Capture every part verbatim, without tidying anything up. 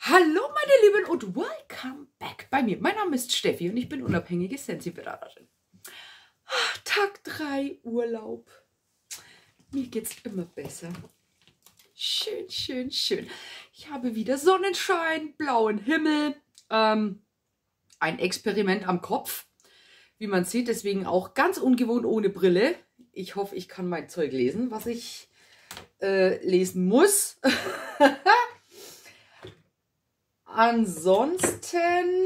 Hallo meine Lieben und welcome back bei mir. Mein Name ist Steffi und ich bin unabhängige Sensi-Beraterin. Tag drei Urlaub. Mir geht's immer besser. Schön, schön, schön. Ich habe wieder Sonnenschein, blauen Himmel, ähm, ein Experiment am Kopf, wie man sieht, deswegen auch ganz ungewohnt ohne Brille. Ich hoffe, ich kann mein Zeug lesen, was ich äh, lesen muss. Ansonsten,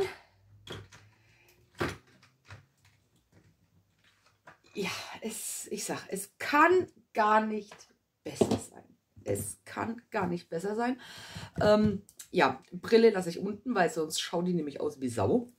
ja, es, ich sag, es kann gar nicht besser sein. Es kann gar nicht besser sein. Ähm, ja, Brille lasse ich unten, weil sonst schauen die nämlich aus wie Sau.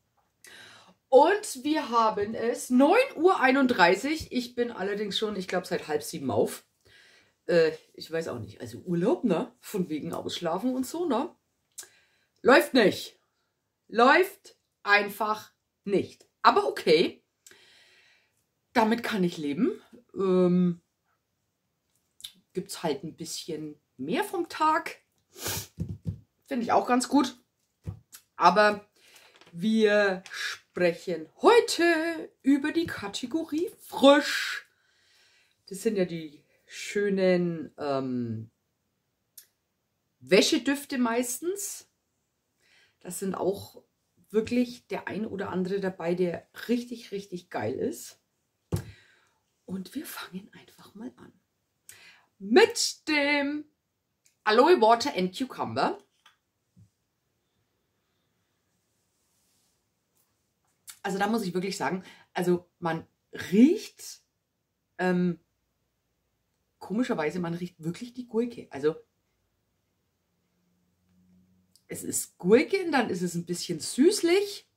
Und wir haben es neun Uhr einunddreißig. Ich bin allerdings schon, ich glaube, seit halb sieben auf. Äh, ich weiß auch nicht, also Urlaub, ne? Von wegen Ausschlafen und so, ne? Läuft nicht. Läuft einfach nicht. Aber okay. Damit kann ich leben. Ähm, Gibt es halt ein bisschen mehr vom Tag. Finde ich auch ganz gut. Aber wir sprechen heute über die Kategorie frisch. Das sind ja die schönen ähm, Wäschedüfte meistens. Das sind auch wirklich der ein oder andere dabei, der richtig, richtig geil ist. Und wir fangen einfach mal an. Mit dem Aloe Water and Cucumber. Also da muss ich wirklich sagen, also man riecht, ähm, komischerweise, man riecht wirklich die Gurke. Also es ist Gurke und dann ist es ein bisschen süßlich.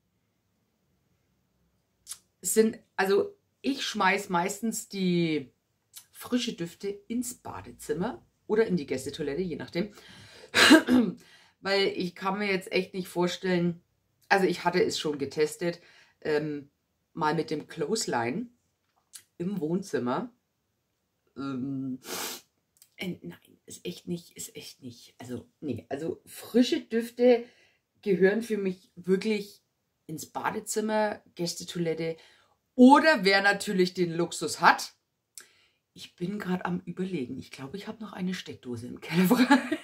Es sind, also ich schmeiß meistens die frische Düfte ins Badezimmer oder in die Gästetoilette, je nachdem. Weil ich kann mir jetzt echt nicht vorstellen, also ich hatte es schon getestet, ähm, mal mit dem Clothesline im Wohnzimmer. Ähm, äh, nein, ist echt nicht, ist echt nicht. Also, nee, also frische Düfte gehören für mich wirklich ins Badezimmer, Gästetoilette oder wer natürlich den Luxus hat. Ich bin gerade am Überlegen. Ich glaube, ich habe noch eine Steckdose im Keller frei.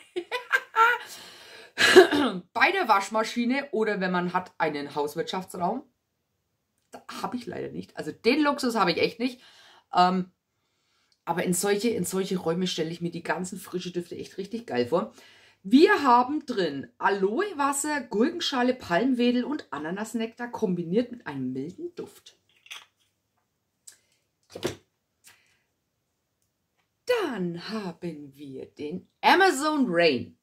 Bei der Waschmaschine oder wenn man hat einen Hauswirtschaftsraum. Da habe ich leider nicht. Also den Luxus habe ich echt nicht. Ähm, aber in solche, in solche Räume stelle ich mir die ganzen frischen Düfte echt richtig geil vor. Wir haben drin Aloe-Wasser, Gurkenschale, Palmwedel und Ananasnektar kombiniert mit einem milden Duft. Ja. Dann haben wir den Amazon Rain.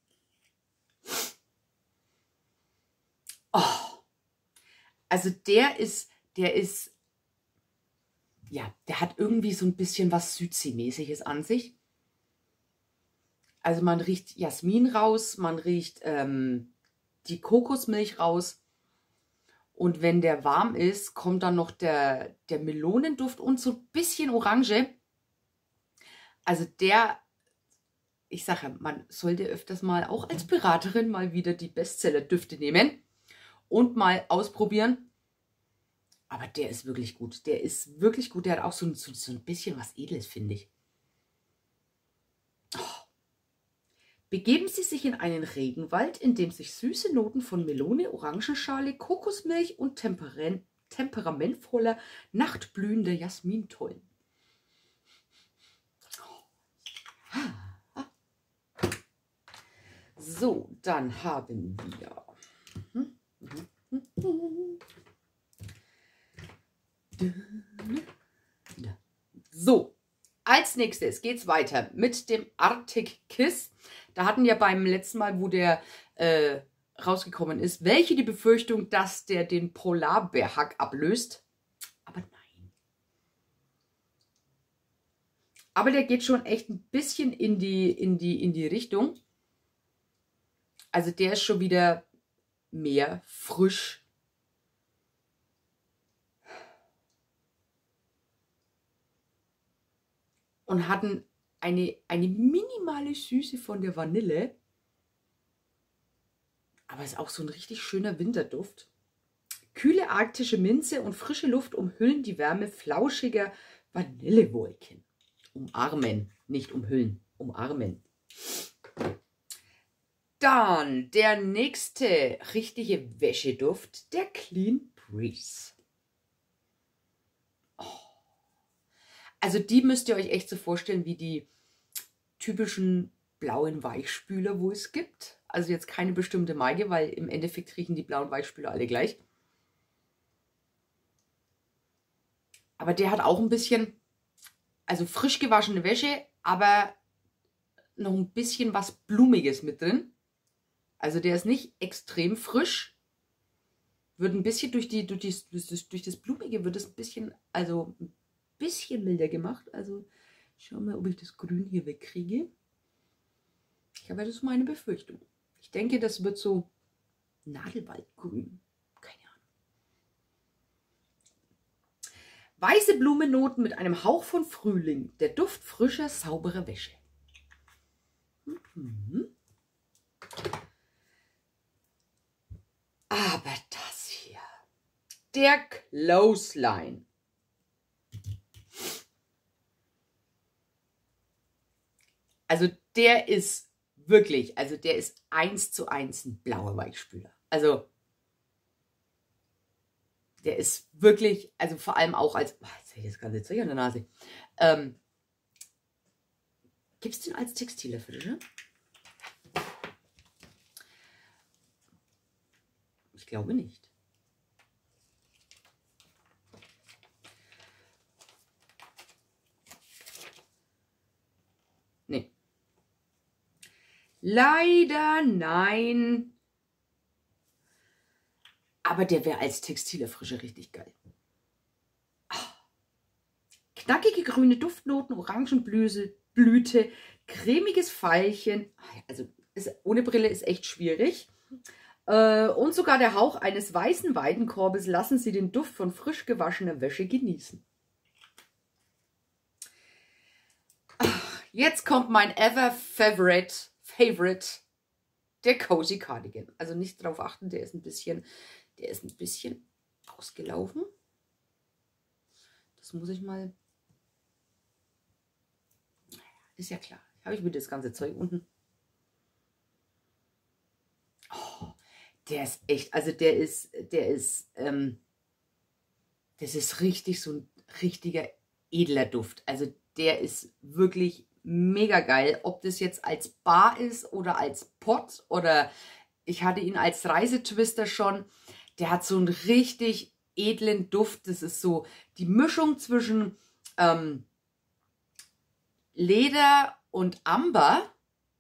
Oh, also der ist, der ist, ja, der hat irgendwie so ein bisschen was Südsee-mäßiges an sich. Also man riecht Jasmin raus, man riecht ähm, die Kokosmilch raus. Und wenn der warm ist, kommt dann noch der, der Melonenduft und so ein bisschen Orange. Also der, ich sage, man sollte öfters mal auch als Beraterin mal wieder die Bestseller-Düfte nehmen und mal ausprobieren. Aber der ist wirklich gut. Der ist wirklich gut. Der hat auch so ein, so, so ein bisschen was Edles, finde ich. Oh. Begeben Sie sich in einen Regenwald, in dem sich süße Noten von Melone, Orangenschale, Kokosmilch und Temperan temperamentvoller, nachtblühender Jasmin tollen. So, dann haben wir... So, als nächstes geht es weiter mit dem Arctic Kiss. Da hatten wir beim letzten Mal, wo der äh, rausgekommen ist, welche die Befürchtung, dass der den Polarbärhack ablöst. Aber nein. Aber der geht schon echt ein bisschen in die, in die, in die Richtung. Also der ist schon wieder mehr frisch. Und hatten eine, eine minimale Süße von der Vanille. Aber ist auch so ein richtig schöner Winterduft. Kühle arktische Minze und frische Luft umhüllen die Wärme flauschiger Vanillewolken. Umarmen, nicht umhüllen, umarmen. Dann der nächste richtige Wäscheduft, der Clean Breeze. Oh. Also die müsst ihr euch echt so vorstellen wie die typischen blauen Weichspüler, wo es gibt. Also jetzt keine bestimmte Marke, weil im Endeffekt riechen die blauen Weichspüler alle gleich. Aber der hat auch ein bisschen, also frisch gewaschene Wäsche, aber noch ein bisschen was Blumiges mit drin. Also der ist nicht extrem frisch. Wird ein bisschen durch, die, durch, die, durch das Blumige wird es ein bisschen, also ein bisschen milder gemacht. Also schauen wir mal, ob ich das Grün hier wegkriege. Ich habe das ist meine Befürchtung. Ich denke, das wird so Nadelwaldgrün. Keine Ahnung. Weiße Blumennoten mit einem Hauch von Frühling. Der Duft frischer, sauberer Wäsche. Mhm. Aber das hier, der Clothesline. Also der ist wirklich, also der ist eins zu eins ein blauer Weichspüler. Also der ist wirklich, also vor allem auch als, oh, jetzt habe ich das ganze Zeug an der Nase. Ähm, Gibt es den als Textilerfrische? Ich glaube nicht. Nee. Leider nein. Aber der wäre als Textilerfrische richtig geil. Oh. Knackige grüne Duftnoten, Orangenblüte, Blüte, cremiges Veilchen. Also ist, ohne Brille ist echt schwierig. Äh, und sogar der Hauch eines weißen Weidenkorbes lassen Sie den Duft von frisch gewaschener Wäsche genießen. Ach, jetzt kommt mein ever favorite, favorite, der Cozy Cardigan. Also nicht darauf achten, der ist ein bisschen, der ist ein bisschen ausgelaufen. Das muss ich mal. Ist ja klar. Habe ich wieder das ganze Zeug unten. Oh. Der ist echt, also der ist, der ist, ähm, das ist richtig so ein richtiger edler Duft. Also der ist wirklich mega geil. Ob das jetzt als Bar ist oder als Pot oder ich hatte ihn als Reisetwister schon. Der hat so einen richtig edlen Duft. Das ist so die Mischung zwischen ähm, Leder und Amber.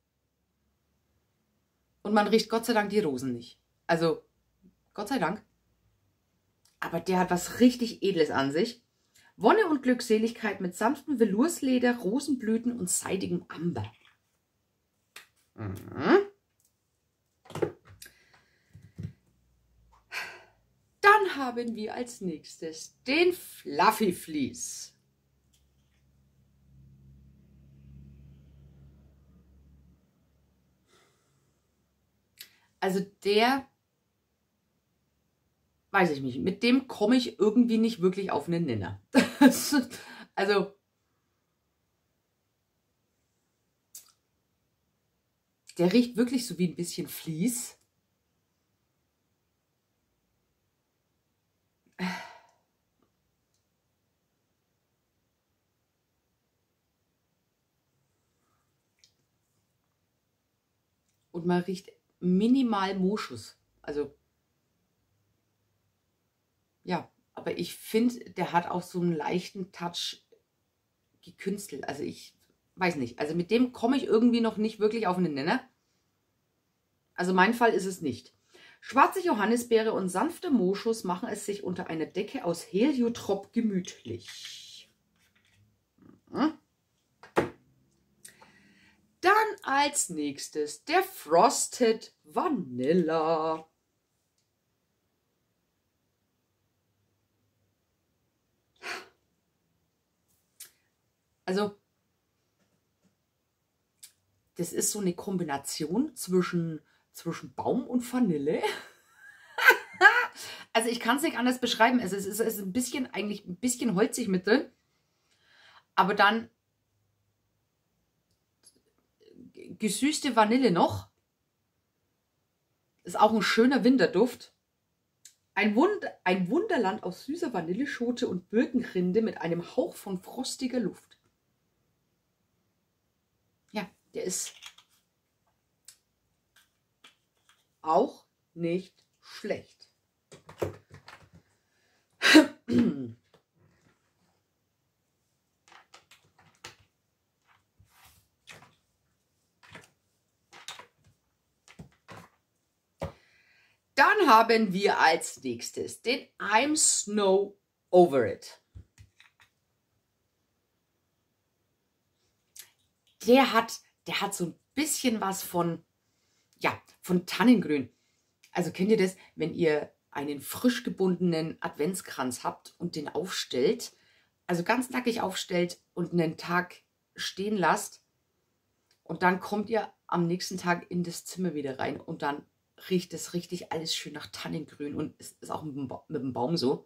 Und man riecht Gott sei Dank die Rosen nicht. Also, Gott sei Dank. Aber der hat was richtig Edles an sich. Wonne und Glückseligkeit mit sanftem Velursleder, Rosenblüten und seidigem Amber. Mhm. Dann haben wir als nächstes den Fluffy Fleece. Also der, weiß ich nicht, mit dem komme ich irgendwie nicht wirklich auf einen Nenner. Also, der riecht wirklich so wie ein bisschen Vlies. Und man riecht minimal Moschus. Also, ja, aber ich finde, der hat auch so einen leichten Touch gekünstelt. Also ich weiß nicht. Also mit dem komme ich irgendwie noch nicht wirklich auf einen Nenner. Also mein Fall ist es nicht. Schwarze Johannisbeere und sanfter Moschus machen es sich unter einer Decke aus Heliotrop gemütlich. Mhm. Dann als nächstes der Frosted Vanilla. Also, das ist so eine Kombination zwischen zwischen Baum und Vanille. Also ich kann es nicht anders beschreiben. Also es ist, es ist ein bisschen, eigentlich ein bisschen holzig mit drin. Aber dann gesüßte Vanille noch. Ist auch ein schöner Winterduft. Ein, Wund ein Wunderland aus süßer Vanilleschote und Birkenrinde mit einem Hauch von frostiger Luft. Ja, der ist auch nicht schlecht. Dann haben wir als nächstes den I'm Snow Over It. Der hat, der hat so ein bisschen was von, ja, von Tannengrün. Also kennt ihr das, wenn ihr einen frisch gebundenen Adventskranz habt und den aufstellt, also ganz nackig aufstellt und einen Tag stehen lasst und dann kommt ihr am nächsten Tag in das Zimmer wieder rein und dann riecht es richtig alles schön nach Tannengrün und es ist auch mit dem, ba mit dem Baum so.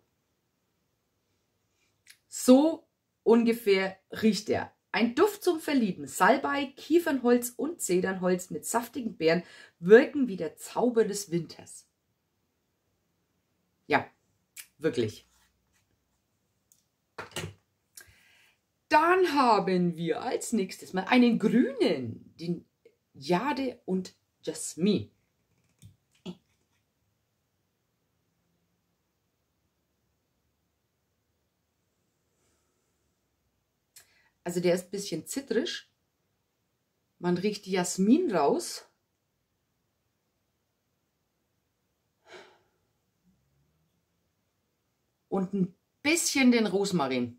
So ungefähr riecht er. Ein Duft zum Verlieben. Salbei, Kiefernholz und Zedernholz mit saftigen Beeren wirken wie der Zauber des Winters. Ja, wirklich. Dann haben wir als nächstes mal einen grünen, den Jade und Jasmin. Also der ist ein bisschen zitrisch. Man riecht die Jasmin raus. Und ein bisschen den Rosmarin.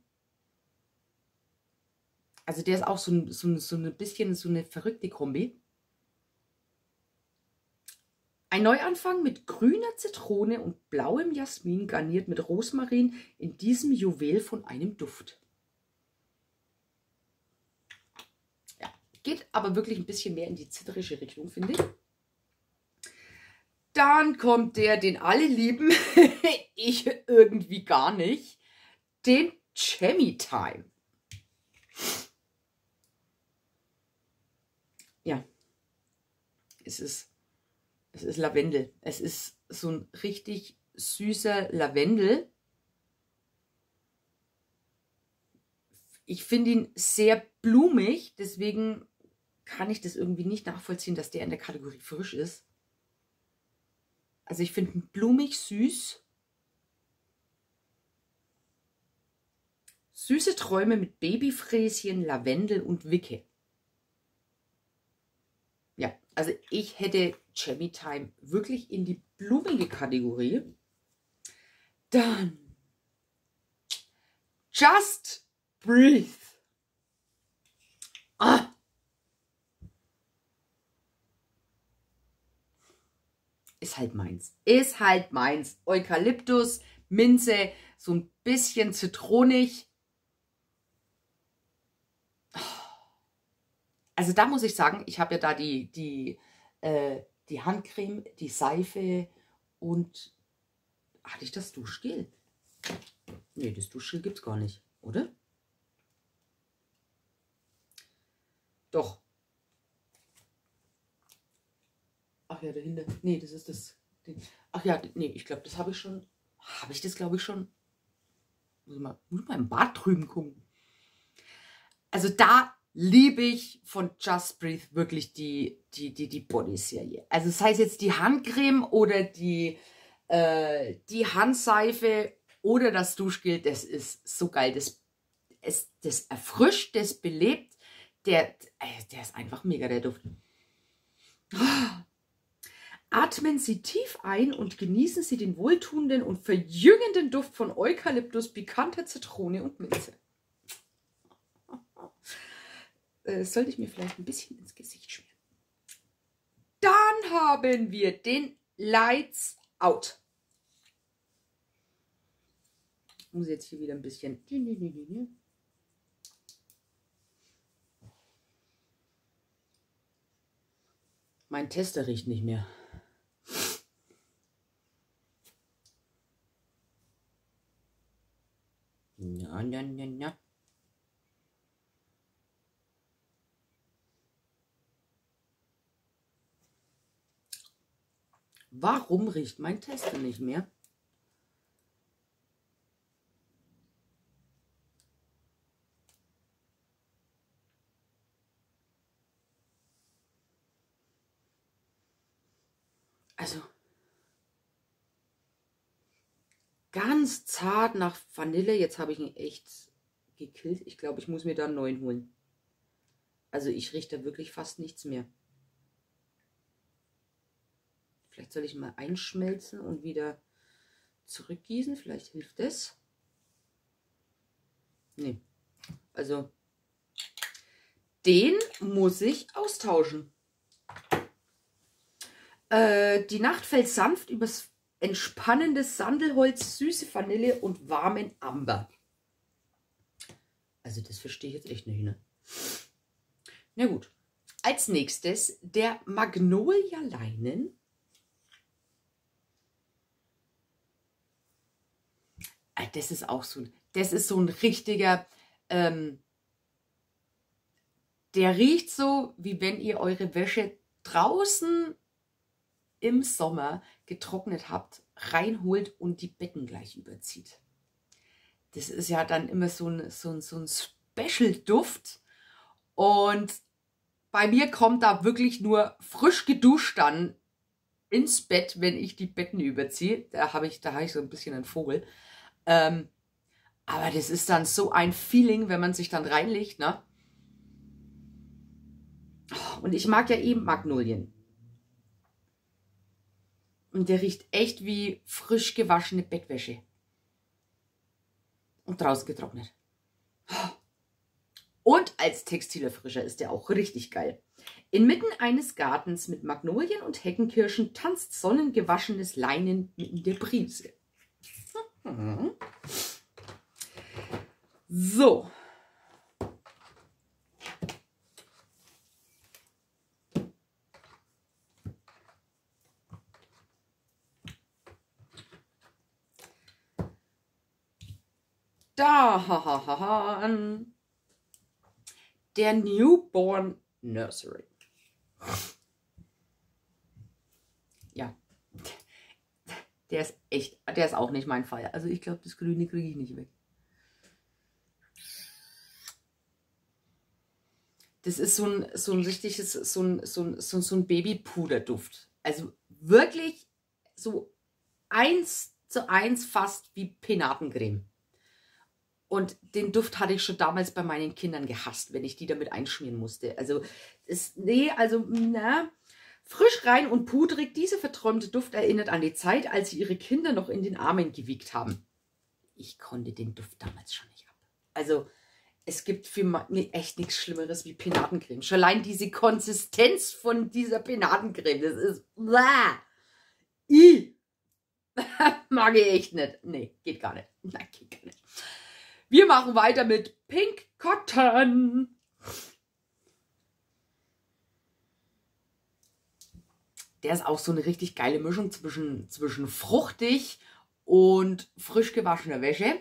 Also der ist auch so ein, so ein, so ein bisschen so eine verrückte Kombi. Ein Neuanfang mit grüner Zitrone und blauem Jasmin garniert mit Rosmarin in diesem Juwel von einem Duft. Geht aber wirklich ein bisschen mehr in die zitrische Richtung, finde ich. Dann kommt der, den alle lieben, ich irgendwie gar nicht, den Chemmy Time. Ja, es ist, es ist Lavendel. Es ist so ein richtig süßer Lavendel. Ich finde ihn sehr blumig, deswegen kann ich das irgendwie nicht nachvollziehen, dass der in der Kategorie frisch ist. Also ich finde ihn blumig süß. Süße Träume mit Babyfräschen, Lavendel und Wicke. Ja, also ich hätte Chemmy Time wirklich in die blumige Kategorie. Dann Just Breathe. Ah. Ist halt meins. Ist halt meins. Eukalyptus, Minze, so ein bisschen zitronig. Also da muss ich sagen, ich habe ja da die, die, äh, die Handcreme, die Seife und hatte ich das Duschgel? Nee, das Duschgel gibt es gar nicht, oder? Doch. Ach ja, dahinter. Nee, das ist das. Ach ja, nee, ich glaube, das habe ich schon. Habe ich das, glaube ich, schon. Muss ich mal, muss ich mal im Bad drüben gucken. Also da liebe ich von Just Breathe wirklich die, die, die, die Body-Serie. Also sei es jetzt die Handcreme oder die, äh, die Handseife oder das Duschgel, das ist so geil. Das, es, das erfrischt, das belebt. Der, der ist einfach mega, der Duft. Atmen Sie tief ein und genießen Sie den wohltuenden und verjüngenden Duft von Eukalyptus, pikanter Zitrone und Minze. Das sollte ich mir vielleicht ein bisschen ins Gesicht schmieren. Dann haben wir den Lights Out. Ich muss jetzt hier wieder ein bisschen... Mein Tester riecht nicht mehr. Na, na, na, na. Warum riecht mein Tester nicht mehr? Also ganz zart nach Vanille. Jetzt habe ich ihn echt gekillt. Ich glaube, ich muss mir da einen neuen holen. Also ich rieche da wirklich fast nichts mehr. Vielleicht soll ich mal einschmelzen und wieder zurückgießen. Vielleicht hilft das. Nee. Also den muss ich austauschen. Äh, die Nacht fällt sanft übers entspannende Sandelholz, süße Vanille und warmen Amber. Also das verstehe ich jetzt echt nicht, ne? Na gut. Als nächstes der Magnolia Leinen. Das ist auch so, das ist so ein richtiger, ähm, der riecht so, wie wenn ihr eure Wäsche draußen im Sommer getrocknet habt, reinholt und die Betten gleich überzieht. Das ist ja dann immer so ein, so ein, so ein Special-Duft. Und bei mir kommt da wirklich nur frisch geduscht dann ins Bett, wenn ich die Betten überziehe. Da habe ich, da habe ich so ein bisschen einen Vogel. Ähm, aber das ist dann so ein Feeling, wenn man sich dann reinlegt, ne? Und ich mag ja eben Magnolien. Und der riecht echt wie frisch gewaschene Bettwäsche. Und draußen getrocknet. Und als Textilerfrischer ist der auch richtig geil. Inmitten eines Gartens mit Magnolien und Heckenkirschen tanzt sonnengewaschenes Leinen in der Brise. So. Da, der Newborn Nursery. Ja, der ist echt, der ist auch nicht mein Fall. Also ich glaube, das Grüne kriege ich nicht weg. Das ist so ein, so ein richtiges, so ein, so ein, so, so ein Babypuderduft. Also wirklich so eins zu eins fast wie Penatencreme. Und den Duft hatte ich schon damals bei meinen Kindern gehasst, wenn ich die damit einschmieren musste. Also, ist, nee, also, na, frisch, rein und pudrig, dieser verträumte Duft erinnert an die Zeit, als sie ihre Kinder noch in den Armen gewiegt haben. Ich konnte den Duft damals schon nicht ab. Also, es gibt für mich echt nichts Schlimmeres wie Penatencreme. Schon allein diese Konsistenz von dieser Penatencreme, das ist, bäh, I. Mag ich echt nicht. Nee, geht gar nicht. Nein, geht gar nicht. Wir machen weiter mit Pink Cotton. Der ist auch so eine richtig geile Mischung zwischen, zwischen fruchtig und frisch gewaschener Wäsche.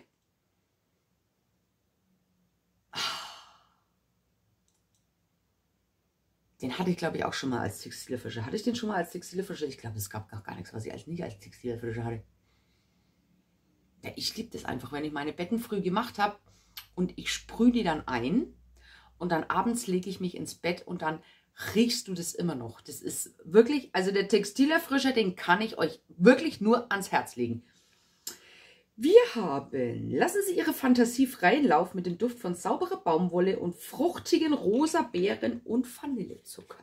Den hatte ich, glaube ich, auch schon mal als Textilerfrischer. Hatte ich den schon mal als Textilerfrischer? Ich glaube, es gab noch gar nichts, was ich als nicht als Textilerfrischer hatte. Ja, ich liebe das einfach, wenn ich meine Betten früh gemacht habe und ich sprühe die dann ein und dann abends lege ich mich ins Bett und dann riechst du das immer noch. Das ist wirklich, also der Textilerfrischer, den kann ich euch wirklich nur ans Herz legen. Wir haben, lassen Sie Ihre Fantasie freien Lauf mit dem Duft von sauberer Baumwolle und fruchtigen rosa Beeren und Vanillezucker.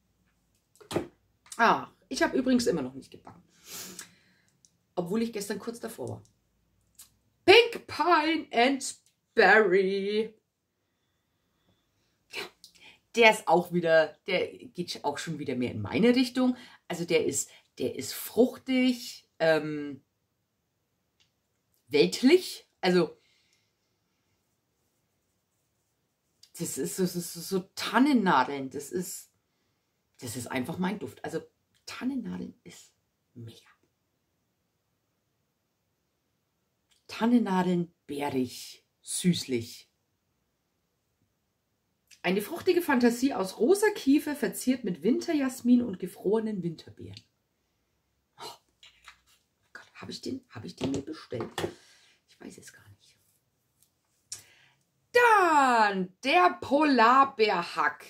Ah, ich habe übrigens immer noch nicht gebacken. Obwohl ich gestern kurz davor war. Pink Pine and Berry. Ja, der ist auch wieder, der geht auch schon wieder mehr in meine Richtung. Also der ist, der ist fruchtig, ähm, weltlich. Also das ist so, so, so, so Tannennadeln. Das ist, das ist einfach mein Duft. Also Tannennadeln ist mega. Tannennadeln, bärig, süßlich. Eine fruchtige Fantasie aus rosa Kiefer, verziert mit Winterjasmin und gefrorenen Winterbeeren. Oh Gott, habe ich den, habe ich den mir bestellt? Ich weiß es gar nicht. Dann der Polarbärhack.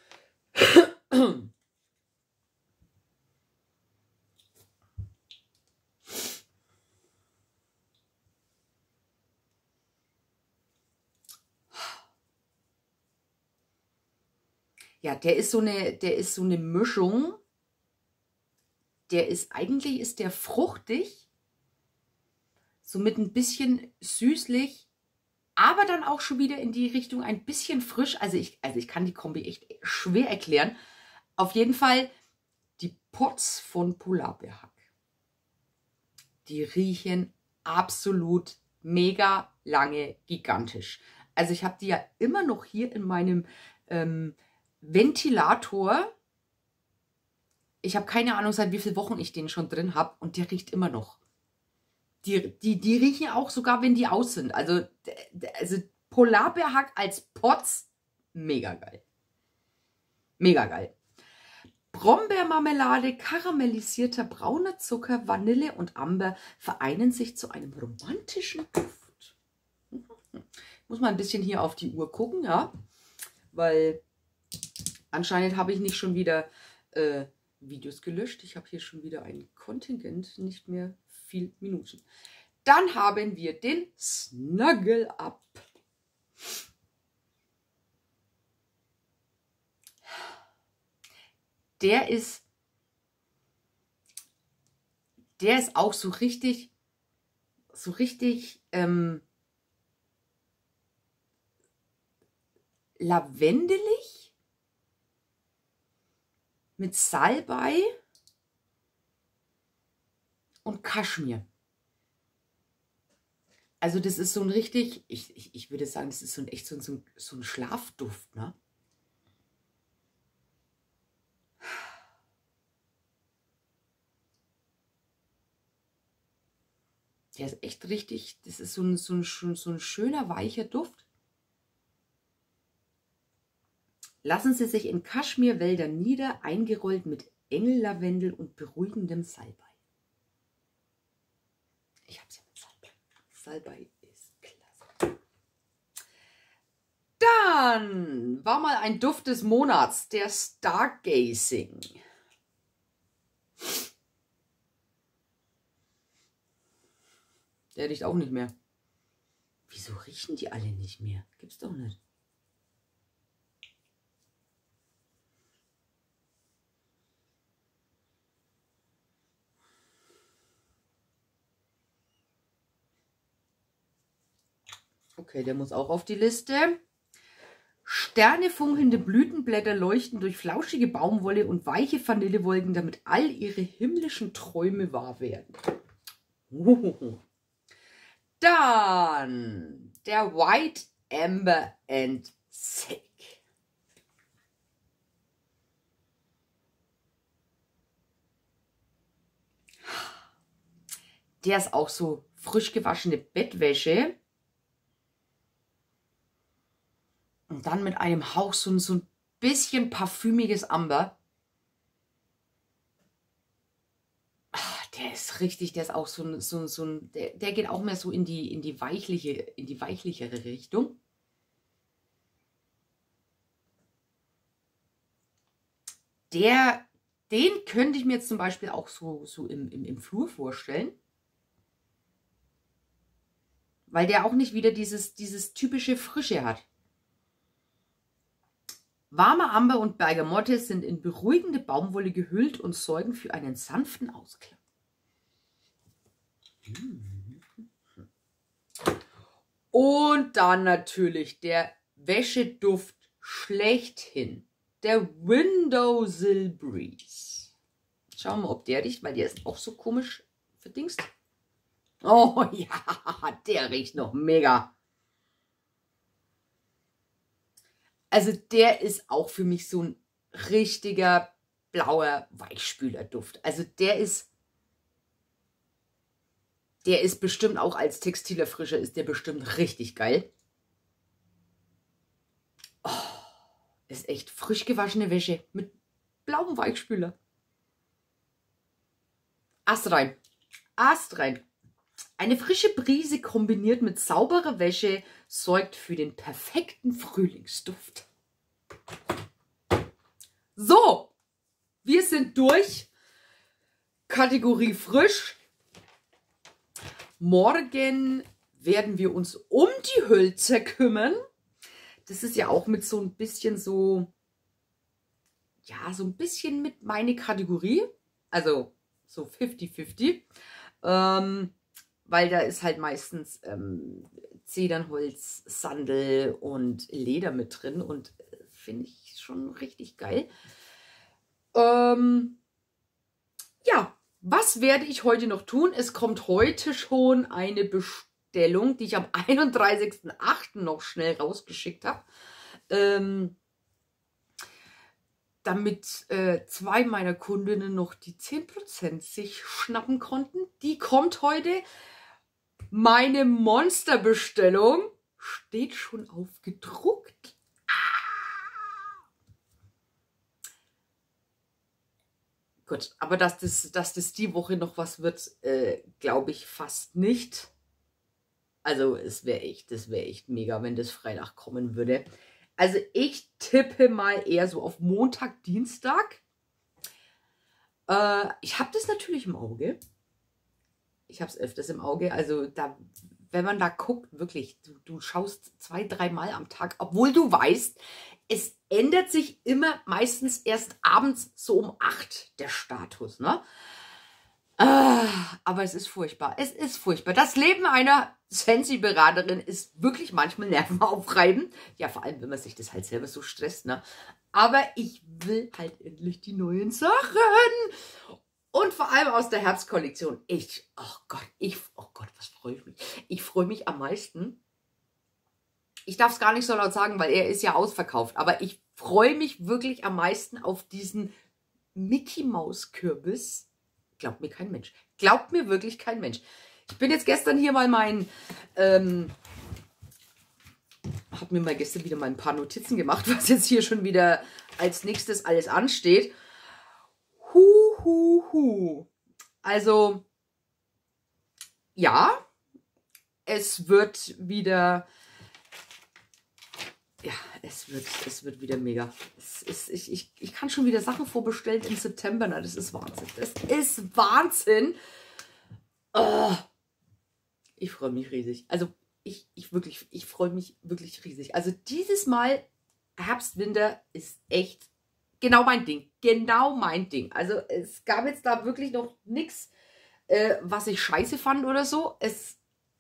Ja, der ist so eine, der ist so eine Mischung. Der ist, eigentlich ist der fruchtig, so mit ein bisschen süßlich, aber dann auch schon wieder in die Richtung ein bisschen frisch. Also ich, also ich kann die Kombi echt schwer erklären. Auf jeden Fall die Pots von Polarbärhack. Die riechen absolut mega lange gigantisch. Also ich habe die ja immer noch hier in meinem ähm, Ventilator. Ich habe keine Ahnung, seit wie vielen Wochen ich den schon drin habe und der riecht immer noch. Die, die, die riechen auch sogar, wenn die aus sind. Also, also Polarbärhack als Pots, mega geil. Mega geil. Brombeermarmelade, karamellisierter brauner Zucker, Vanille und Amber vereinen sich zu einem romantischen Duft. Ich muss mal ein bisschen hier auf die Uhr gucken, ja, weil anscheinend habe ich nicht schon wieder äh, Videos gelöscht. Ich habe hier schon wieder ein Kontingent, nicht mehr viel Minuten. Dann haben wir den Snuggle Up. Der ist, der ist auch so richtig, so richtig ähm, lavendelig mit Salbei und Kaschmir. Also das ist so ein richtig, ich, ich, ich würde sagen, das ist so ein echt so ein, so ein Schlafduft, ne? Der ist echt richtig, das ist so ein, so ein, so ein schöner, weicher Duft. Lassen Sie sich in Kaschmirwäldern nieder, eingerollt mit Engellavendel und beruhigendem Salbei. Ich habe es ja mit Salbei. Salbei ist klasse. Dann war mal ein Duft des Monats, der Stargazing. Der riecht auch nicht mehr. Wieso riechen die alle nicht mehr? Gibt's doch nicht. Okay, der muss auch auf die Liste. Sternefunkelnde Blütenblätter leuchten durch flauschige Baumwolle und weiche Vanillewolken, damit all ihre himmlischen Träume wahr werden. Dann der White Amber and Silk. Der ist auch so frisch gewaschene Bettwäsche. Und dann mit einem Hauch so, so ein bisschen parfümiges Amber. Ach, der ist richtig, der ist auch so ein, so, so ein der, der geht auch mehr so in die, in die weichliche, in die weichlichere Richtung. Der, den könnte ich mir jetzt zum Beispiel auch so, so im, im, im Flur vorstellen. Weil der auch nicht wieder dieses, dieses typische Frische hat. Warme Amber und Bergamotte sind in beruhigende Baumwolle gehüllt und sorgen für einen sanften Ausklang. Und dann natürlich der Wäscheduft schlechthin. Der Windowsill Breeze. Schauen wir mal, ob der riecht, weil der ist auch so komisch verdingst. Oh ja, der riecht noch mega. Also der ist auch für mich so ein richtiger blauer Weichspülerduft. Also der ist, der ist bestimmt auch als Textilerfrischer ist der bestimmt richtig geil. Das ist echt frisch gewaschene Wäsche mit blauem Weichspüler. Ast rein. Ast rein. Eine frische Brise kombiniert mit sauberer Wäsche sorgt für den perfekten Frühlingsduft. So, wir sind durch. Kategorie frisch. Morgen werden wir uns um die Hölzer kümmern. Das ist ja auch mit so ein bisschen so, ja, so ein bisschen mit meine Kategorie. Also so fünfzig fünfzig. Ähm, weil da ist halt meistens ähm, Zedernholz, Sandel und Leder mit drin. Und äh, finde ich schon richtig geil. Ähm, ja, was werde ich heute noch tun? Es kommt heute schon eine Bestellung, die ich am einunddreißigsten achten noch schnell rausgeschickt habe. Ähm, damit äh, zwei meiner Kundinnen noch die zehn Prozent sich schnappen konnten. Die kommt heute. Meine Monsterbestellung steht schon aufgedruckt. Gut, aber dass das, dass das die Woche noch was wird, äh, glaube ich fast nicht. Also es wäre echt, das wäre echt mega, wenn das Freitag kommen würde. Also ich tippe mal eher so auf Montag, Dienstag. Äh, ich habe das natürlich im Auge. Ich habe es öfters im Auge. Also da, wenn man da guckt, wirklich, du, du schaust zwei, dreimal am Tag, obwohl du weißt, es ändert sich immer meistens erst abends so um acht der Status, ne? Ah, aber es ist furchtbar. Es ist furchtbar. Das Leben einer Sensi-Beraterin ist wirklich manchmal nervenaufreibend. Ja, vor allem, wenn man sich das halt selber so stresst, ne? Aber ich will halt endlich die neuen Sachen. Und vor allem aus der Herbstkollektion. Ich, oh Gott, ich, oh Gott, was freue ich mich. Ich freue mich am meisten. Ich darf es gar nicht so laut sagen, weil er ist ja ausverkauft. Aber ich freue mich wirklich am meisten auf diesen Mickey-Maus-Kürbis. Glaubt mir kein Mensch. Glaubt mir wirklich kein Mensch. Ich bin jetzt gestern hier mal mein, ähm, habe mir mal gestern wieder mal ein paar Notizen gemacht, was jetzt hier schon wieder als nächstes alles ansteht. Hu, hu, hu. Also, ja, es wird wieder, ja, es wird, es wird wieder mega. Es ist, ich, ich, ich kann schon wieder Sachen vorbestellen im September. Na, das ist Wahnsinn. Das ist Wahnsinn. Oh, ich freue mich riesig. Also, ich, ich wirklich, ich freue mich wirklich riesig. Also, dieses Mal Herbst, Winter ist echt genau mein Ding. Genau mein Ding. Also, es gab jetzt da wirklich noch nichts, äh, was ich scheiße fand oder so. Es,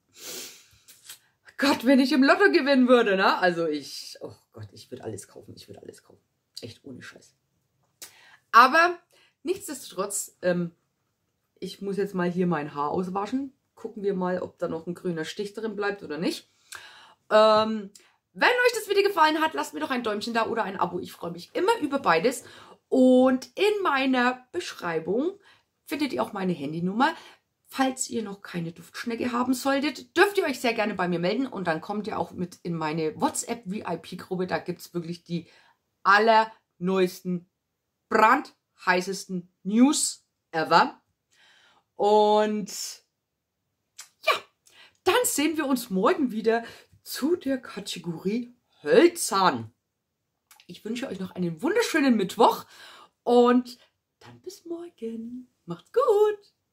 Gott, wenn ich im Lotto gewinnen würde, ne? Also, ich, oh Gott, ich würde alles kaufen. Ich würde alles kaufen. Echt ohne Scheiß. Aber nichtsdestotrotz, ähm, ich muss jetzt mal hier mein Haar auswaschen. Gucken wir mal, ob da noch ein grüner Stich drin bleibt oder nicht. Ähm, wenn euch das Video gefallen hat, lasst mir doch ein Däumchen da oder ein Abo. Ich freue mich immer über beides. Und in meiner Beschreibung findet ihr auch meine Handynummer. Falls ihr noch keine Duftschnecke haben solltet, dürft ihr euch sehr gerne bei mir melden. Und dann kommt ihr auch mit in meine WhatsApp-V I P-Gruppe. Da gibt es wirklich die allerneuesten, brandheißesten News ever. Und ja, dann sehen wir uns morgen wieder zu der Kategorie Hölzern. Ich wünsche euch noch einen wunderschönen Mittwoch und dann bis morgen. Macht's gut!